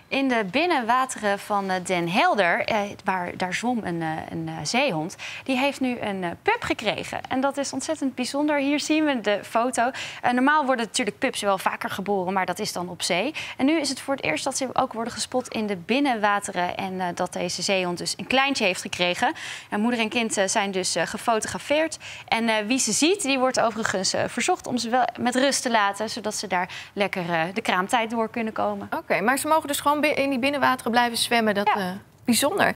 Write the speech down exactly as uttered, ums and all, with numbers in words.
In de binnenwateren van Den Helder, eh, waar, daar zwom een, een uh, zeehond, die heeft nu een uh, pup gekregen. En dat is ontzettend bijzonder. Hier zien we de foto. Uh, normaal worden natuurlijk pups wel vaker geboren, maar dat is dan op zee. En nu is het voor het eerst dat ze ook worden gespot in de binnenwateren en uh, dat deze zeehond dus een kleintje heeft gekregen. En moeder en kind uh, zijn dus uh, gefotografeerd. En uh, wie ze ziet, die wordt overigens uh, verzocht om ze wel met rust te laten, zodat ze daar lekker uh, de kraamtijd door kunnen komen. Oké, okay, maar ze mogen dus gewoon in die binnenwateren blijven zwemmen. Dat, ja. uh, bijzonder.